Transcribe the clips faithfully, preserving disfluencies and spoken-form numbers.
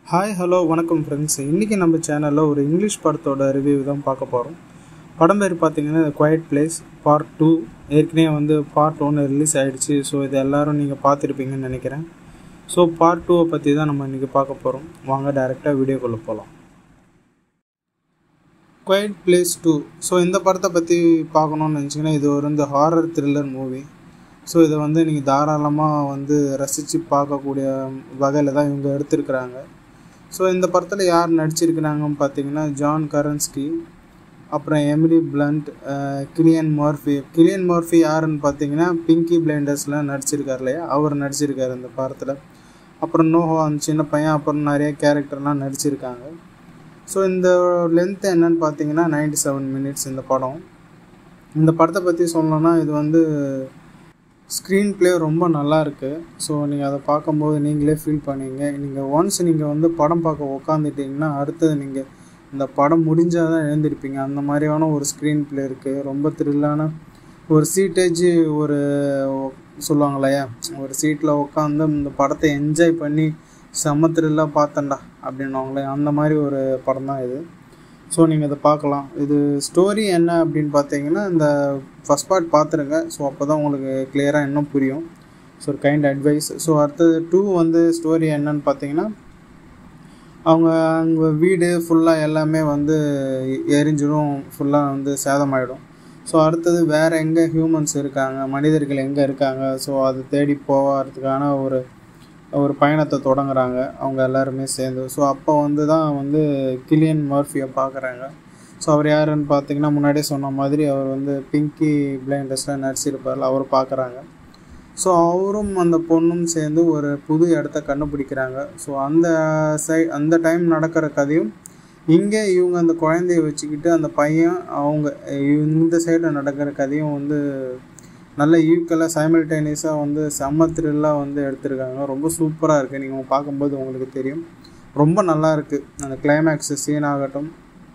Hi hello வணக்கம் friends. இன்றைக்கி நம்ம சேனலில் ஒரு இங்கிலீஷ் படத்தோட ரிவ்யூ தான் பார்க்க போகிறோம். படம் பேர் பார்த்திங்கன்னா குவைட் பிளேஸ் பார்ட் டூ. ஏற்கனவே வந்து பார்ட் ஒன்று ரிலீஸ் ஆகிடுச்சு. ஸோ இது எல்லோரும் நீங்கள் பார்த்துருப்பீங்கன்னு நினைக்கிறேன். ஸோ பார்ட் டூவை பற்றி தான் நம்ம இன்றைக்கி பார்க்க போகிறோம். வாங்க டைரெக்டாக வீடியோக்குள்ளே போகலாம். Quiet place two. ஸோ இந்த படத்தை பற்றி பார்க்கணுன்னு நினச்சிங்கன்னா இது ஒரு இந்த ஹாரர் த்ரில்லர் மூவி. ஸோ இதை வந்து நீங்கள் தாராளமாக வந்து ரசித்து பார்க்கக்கூடிய வகையில் தான் இவங்க எடுத்திருக்கிறாங்க. ஸோ இந்த படத்தில் யார் நடிச்சிருக்கிறாங்கன்னு பார்த்தீங்கன்னா ஜான் கரன்ஸ்கி, அப்புறம் Emily Blunt, Cillian Murphy. Cillian Murphy யாருன்னு பார்த்தீங்கன்னா பிங்கி பிளைண்டர்ஸில் நடிச்சிருக்கார் இல்லையா, அவர் நடிச்சிருக்காரு இந்த படத்தில். அப்புறம் நோஹோ அந்த சின்ன பையன், அப்புறம் நிறைய கேரக்டர்லாம் நடிச்சிருக்காங்க. ஸோ இந்த லென்த் என்னன்னு பார்த்தீங்கன்னா நைன்டி செவன் மினிட்ஸ் இந்த படம். இந்த படத்தை பற்றி சொல்லணும்னா இது வந்து ஸ்க்ரீன் ப்ளே ரொம்ப நல்லா இருக்குது. ஸோ நீங்கள் அதை பார்க்கும்போது நீங்களே ஃபீல் பண்ணுவீங்க. நீங்கள் ஒன்ஸ் நீங்கள் வந்து படம் பார்க்க உக்காந்துட்டிங்கன்னா அடுத்தது நீங்கள் இந்த படம் முடிஞ்சால் தான் எழுந்திருப்பீங்க. அந்த மாதிரியான ஒரு ஸ்க்ரீன் ப்ளே இருக்குது. ரொம்ப த்ரில்லான ஒரு சீட்டேஜ் ஒரு சொல்லுவாங்க இல்லையா, ஒரு சீட்டில் உட்காந்து இந்த படத்தை என்ஜாய் பண்ணி செம்ம த்ரில்லாக பார்த்தேன்டா அப்படின்வாங்களே, அந்த மாதிரி ஒரு படம் தான் இது. ஸோ நீங்கள் இதை பார்க்கலாம். இது ஸ்டோரி என்ன அப்படின்னு பார்த்தீங்கன்னா இந்த ஃபஸ்ட் பார்ட் பார்த்துருங்க. ஸோ அப்போ தான் உங்களுக்கு கிளியராக இன்னும் புரியும். ஸோ ஒரு கைண்ட் அட்வைஸ். ஸோ அடுத்தது டூ வந்து ஸ்டோரி என்னன்னு பார்த்தீங்கன்னா அவங்க அங்கே வீடு ஃபுல்லாக எல்லாமே வந்து எரிஞ்சிடும், ஃபுல்லாக வந்து சேதமாயிடும். ஸோ அடுத்தது வேறு எங்கே ஹியூமன்ஸ் இருக்காங்க, மனிதர்கள் எங்கே இருக்காங்க, ஸோ அதை தேடி போகிறதுக்கான ஒரு ஒரு பயணத்தை தொடங்குறாங்க அவங்க எல்லாருமே சேர்ந்து. ஸோ அப்போ வந்து தான் வந்து கிலியன் மர்ஃபியை பார்க்குறாங்க. ஸோ அவர் யாருன்னு பார்த்தீங்கன்னா முன்னாடியே சொன்ன மாதிரி அவர் வந்து பிங்கி பிளைண்டர்ஸில் நடிச்சிருப்பார், அவர் பார்க்குறாங்க. ஸோ அவரும் அந்த பொண்ணும் சேர்ந்து ஒரு புது இடத்த கண்டுபிடிக்கிறாங்க. ஸோ அந்த சை அந்த டைம் நடக்கிற கதையும் இங்கே இவங்க அந்த குழந்தைய வச்சுக்கிட்டு அந்த பையன் அவங்க இந்த சைடில் நடக்கிற கதையும் வந்து நல்ல ஈக்குவலாக சைமல்டேனியஸாக வந்து செம்ம த்ரில்லாக வந்து எடுத்திருக்காங்க. ரொம்ப சூப்பராக இருக்குது. நீங்கள் பார்க்கும்போது உங்களுக்கு தெரியும், ரொம்ப நல்லா இருக்குது. அந்த கிளைமேக்ஸ் சீன் ஆகட்டும்,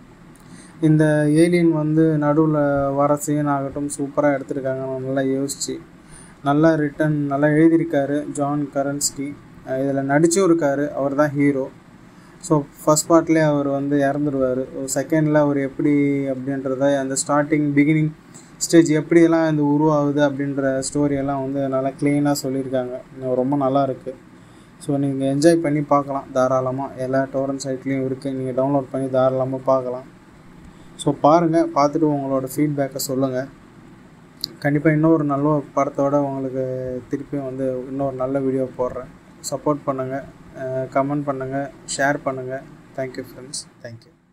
இந்த ஏலியன் வந்து நடுவில் வர சீன் ஆகட்டும், சூப்பராக எடுத்திருக்காங்க. நல்லா யோசித்து நல்லா ரிட்டன் நல்லா எழுதியிருக்காரு ஜான் கரன்ஸ்கி. இதில் நடிச்சும் இருக்கார், அவர் தான் ஹீரோ. ஸோ ஃபஸ்ட் பார்ட்லேயே அவர் வந்து இறந்துடுவார். செகண்டில் அவர் எப்படி அப்படின்றத அந்த ஸ்டார்டிங் பிகினிங் ஸ்டேஜ் எப்படியெல்லாம் இந்த உருவாகுது அப்படின்ற ஸ்டோரியெல்லாம் வந்து நல்லா க்ளீனாக சொல்லியிருக்காங்க. ரொம்ப நல்லா இருக்குது. ஸோ நீங்கள் என்ஜாய் பண்ணி பார்க்கலாம் தாராளமாக. எல்லா டோரண்ட் சைட்லேயும் இருக்குது, நீங்கள் டவுன்லோட் பண்ணி தாராளமாக பார்க்கலாம். ஸோ பாருங்கள், பார்த்துட்டு உங்களோட ஃபீட்பேக்கை சொல்லுங்கள். கண்டிப்பாக இன்னொரு நல்ல படத்தோடு உங்களுக்கு திருப்பியும் வந்து இன்னொரு நல்ல வீடியோ போடுறேன். சப்போர்ட் பண்ணுங்கள், கமெண்ட் பண்ணுங்கள், ஷேர் பண்ணுங்கள். Thank you friends. தேங்க்யூ.